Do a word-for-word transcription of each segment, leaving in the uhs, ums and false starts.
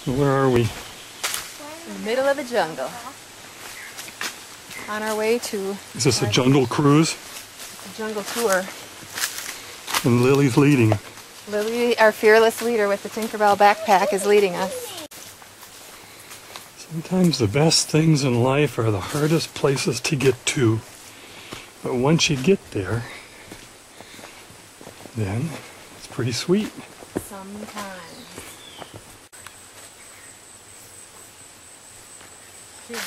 Where are we? In the middle of the jungle. On our way to... Is this a jungle cruise? A jungle tour. And Lily's leading. Lily, our fearless leader with the Tinkerbell backpack, is leading us. Sometimes the best things in life are the hardest places to get to. But once you get there, then it's pretty sweet. Sometimes. Here.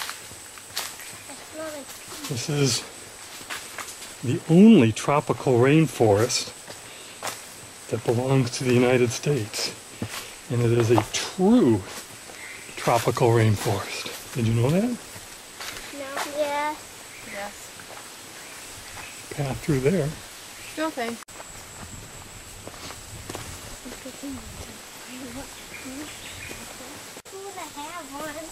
This is the only tropical rainforest that belongs to the United States. And it is a true tropical rainforest. Did you know that? No. Yes. Yes. Path through there. Okay. Who would I have one?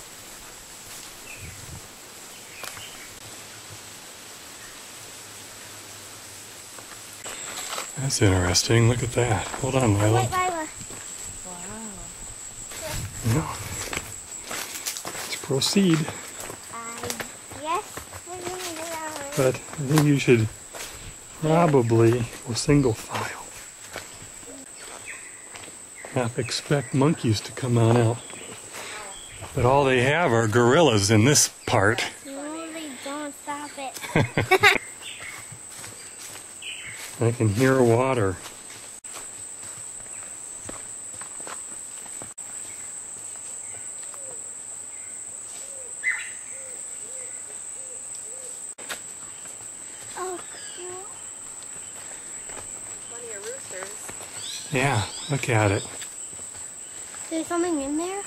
That's interesting. Look at that. Hold on, Lila. Wait, Lila. Wow. Yeah. Let's proceed. Uh, yes. We're gonna do that. But I think you should probably go single file. Half expect monkeys to come on out. But all they have are gorillas in this part. Really don't stop it. I can hear water. Oh, cool. Plenty of roosters. Yeah, look at it. There's something in there?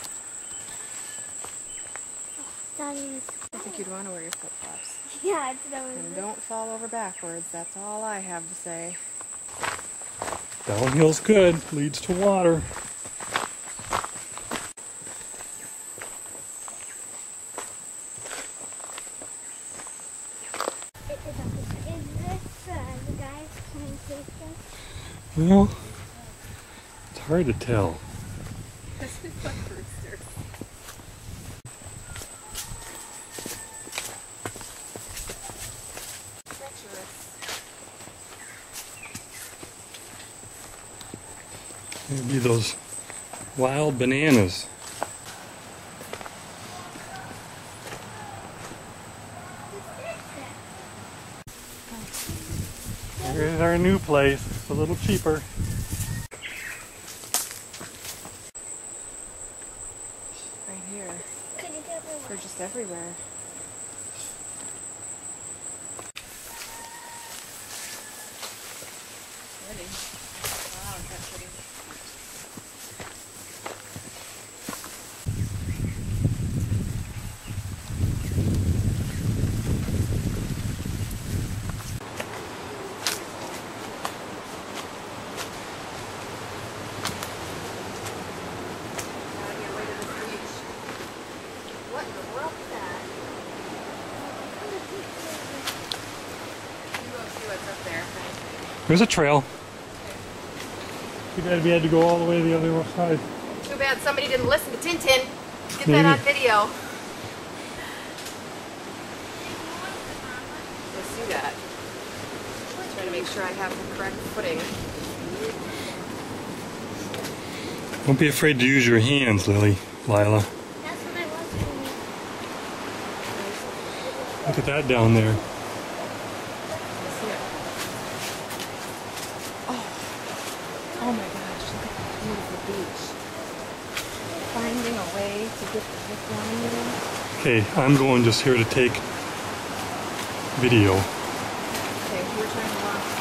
Oh, that is I think you'd want to wear your flip-flops. Yeah, it's that And don't fall over backwards. That's all I have to say. Downhill's good, leads to water. Is this uh, the guys coming to take us? Well, it's hard to tell. This is like roosters. Maybe those wild bananas. Here's our new place. It's a little cheaper. Right here. Could you get me They're just everywhere. Pretty. Wow, is that pretty? Gotta get rid of this beach. What in the world is that? You go see what's up there. There's a trail. Too bad we had to go all the way to the other side. Too bad somebody didn't listen to Tintin. Get Maybe. that on video. You'll see that. Trying to make sure I have the correct footing. Don't be afraid to use your hands, Lily, Lila. That's what I was doing. Look at that down there. See it. Oh. Oh my gosh, look at that beautiful beach. Finding a way to get the heck down there. Okay, I'm going just here to take video. Okay, we're trying to walk.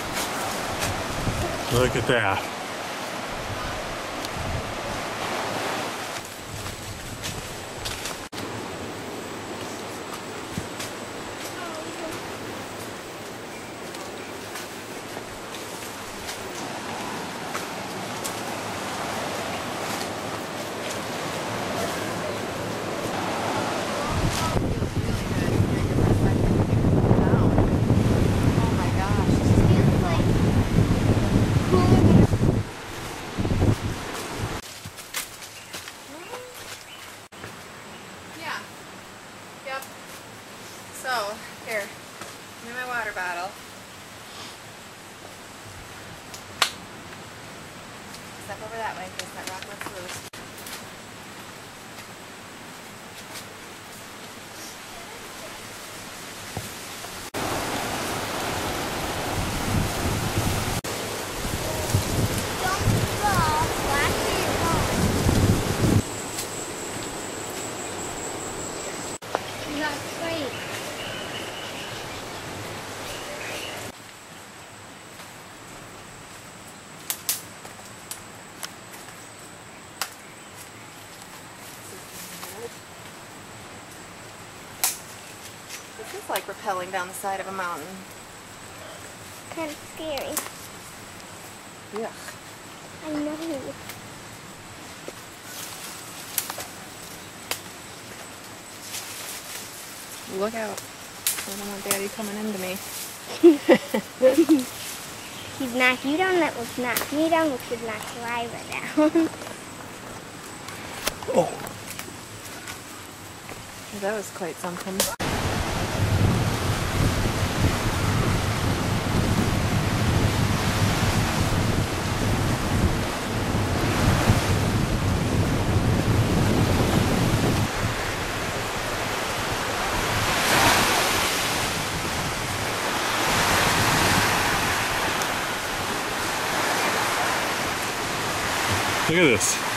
Look at that. Oh my gosh. Feels like cool. Step over that way, because that rock looks loose. This is like rappelling down the side of a mountain. Kind of scary. Yeah. I know. Look out. I don't want Daddy coming into me. He's knocked you down, that was knocked me down, which would knock Liza down. Oh. That was quite something. Look at this.